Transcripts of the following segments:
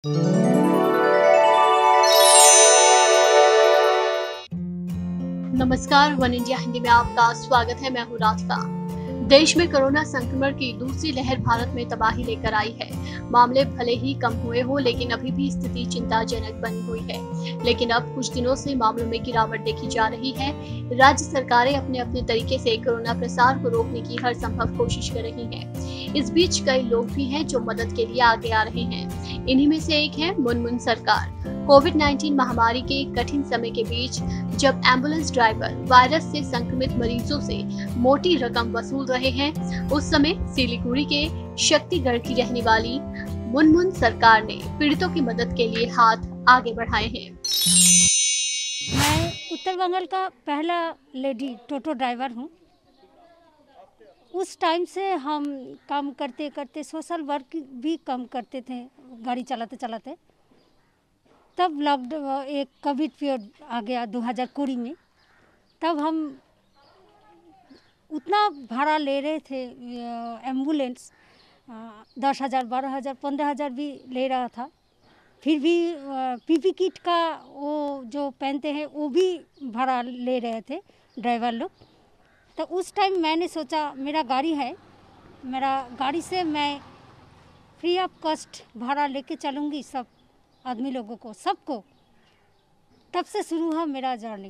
नमस्कार, one India Hindi में आपका स्वागत है। मैं हूँ राधिका। देश में कोरोना संक्रमण की दूसरी लहर भारत में तबाही लेकर आई है। मामले भले ही कम हुए हो, लेकिन अभी भी स्थिति चिंताजनक बनी हुई है। लेकिन अब कुछ दिनों से मामलों में गिरावट देखी जा रही है। राज्य सरकारें अपने अपने तरीके से कोरोना प्रसार को रोकने की हर संभव कोशिश कर रही हैं। इस बीच कई लोग भी हैं जो मदद के लिए आगे आ रहे हैं। इन्हीं में से एक है मुनमुन सरकार। कोविड-19 महामारी के कठिन समय के बीच जब एम्बुलेंस ड्राइवर वायरस से संक्रमित मरीजों से मोटी रकम वसूल रहे हैं, उस समय सिलीगुड़ी के शक्तिगढ़ की रहने वाली मुनमुन सरकार ने पीड़ितों की मदद के लिए हाथ आगे बढ़ाए हैं। मैं उत्तर बंगाल का पहला लेडी टोटो ड्राइवर हूँ। उस टाइम से हम काम करते करते सोशल वर्क भी कम करते थे, गाड़ी चलाते चलाते। तब लॉकडाउन एक कोविड पीरियड आ गया 2020 में। तब हम उतना भाड़ा ले रहे थे, एम्बुलेंस 10,000, 12,000, 15,000 भी ले रहा था। फिर भी पीपी किट का वो जो पहनते हैं वो भी भाड़ा ले रहे थे ड्राइवर लोग। तो उस टाइम मैंने सोचा मेरा गाड़ी है, मेरा गाड़ी से मैं फ्री ऑफ कॉस्ट भाड़ा लेके चलूँगी सब आदमी लोगों को, सबको। तब से शुरू हुआ मेरा जर्नी।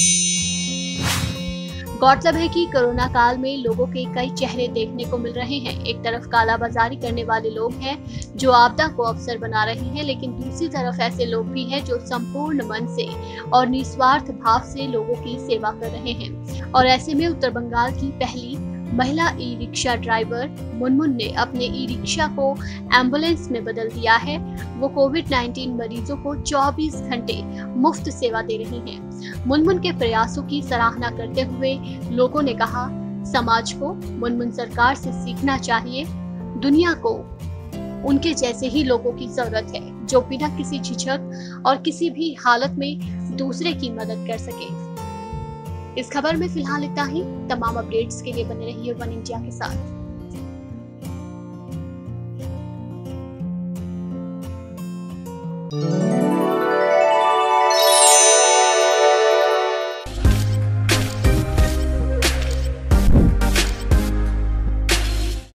गौरतलब है कि कोरोना काल में लोगों के कई चेहरे देखने को मिल रहे हैं। एक तरफ कालाबाजारी करने वाले लोग हैं जो आपदा को अवसर बना रहे हैं, लेकिन दूसरी तरफ ऐसे लोग भी हैं जो संपूर्ण मन से और निस्वार्थ भाव से लोगों की सेवा कर रहे हैं। और ऐसे में उत्तर बंगाल की पहली महिला ई रिक्शा ड्राइवर मुनमुन ने अपने ई रिक्शा को एम्बुलेंस में बदल दिया है। वो कोविड-19 मरीजों को 24 घंटे मुफ्त सेवा दे रही हैं। मुनमुन के प्रयासों की सराहना करते हुए लोगों ने कहा, समाज को मुनमुन सरकार से सीखना चाहिए। दुनिया को उनके जैसे ही लोगों की जरूरत है जो बिना किसी झिझक और किसी भी हालत में दूसरे की मदद कर सके। इस खबर में फिलहाल इतना ही। तमाम अपडेट्स के लिए बने रहिए वन इंडिया के साथ।